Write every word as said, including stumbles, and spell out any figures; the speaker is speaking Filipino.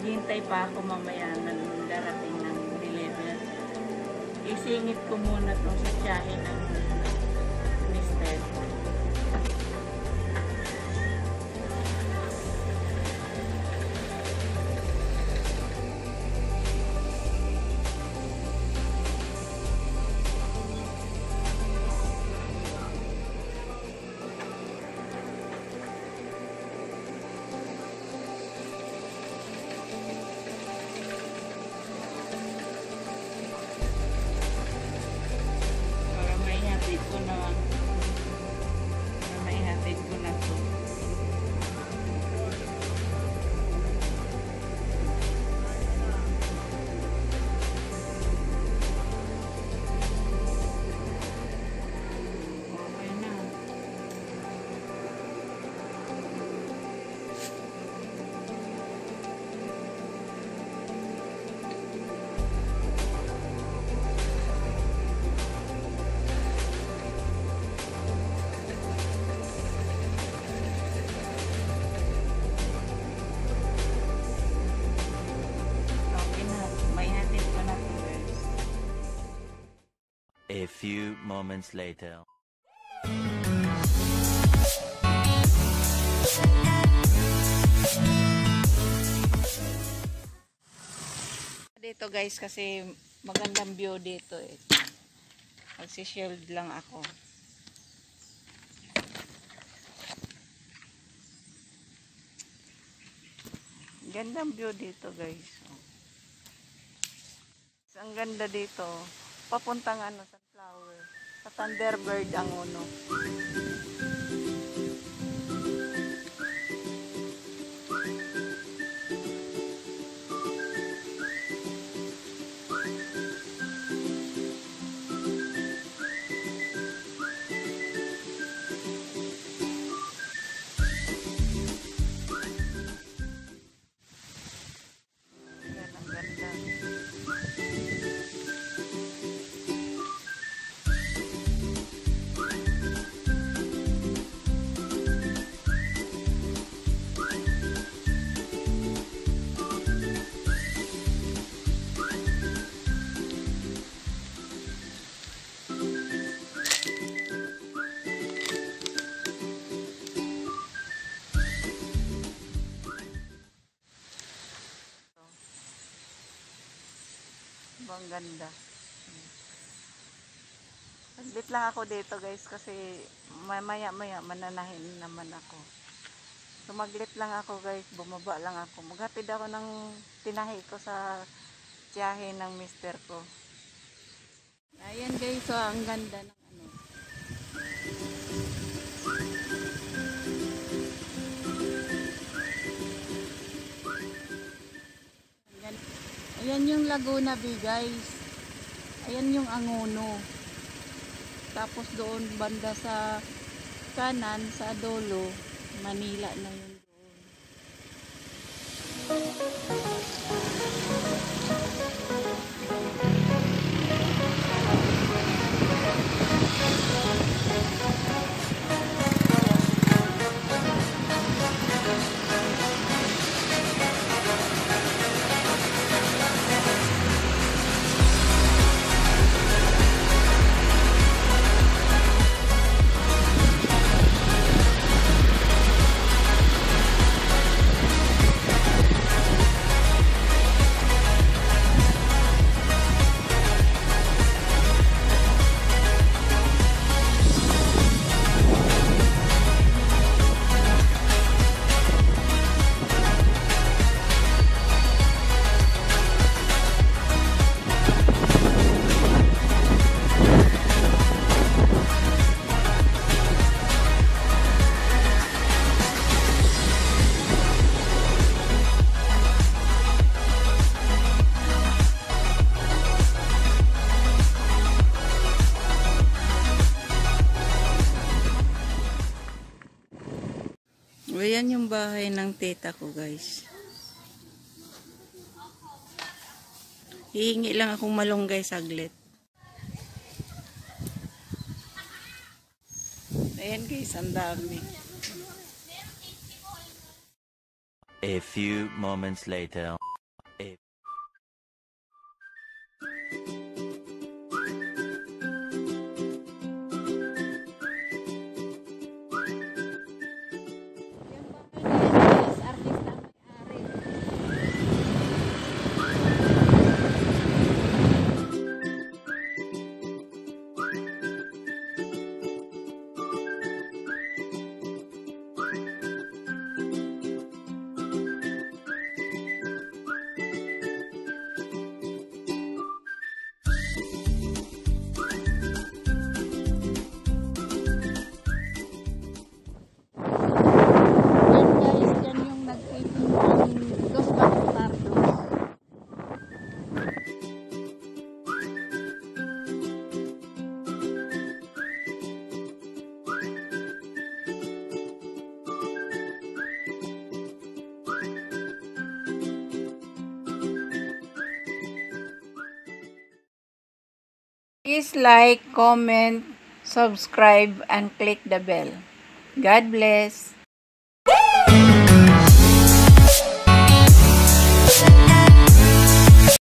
Naghihintay pa ako mamaya ng darating ng deliver. Isingit ko muna itong sa tiyahe ng mister ko. A few moments later. Dito guys kasi magandang view dito eh. Magsi-shield lang ako. Gandang view dito guys. Ang ganda dito. Papuntang ano, sunflower. Sa Thunderbird ang uno. Yan, ang ganda. Ang ganda. Saglit lang ako dito guys kasi maya maya mananahin naman ako. Sumaglit lang ako guys, bumaba lang ako. Maghatid ako ng tinahi ko sa tiyahe ng mister ko. Ayan guys, so ang ganda ng ano. Ayan yung Laguna Bay guys. Ayan yung Angono. Tapos doon banda sa kanan, sa dulo, Manila na yun doon. Ayan yung bahay ng tita ko guys. Hihingi lang akong malunggay saglit. Ayan guys, ang dami. A few moments later. A Yes, artista ang may-ari. Yan guys, yan yung nag-taping ng Dos Bastardos. Please like, comment, subscribe, and click the bell. God bless.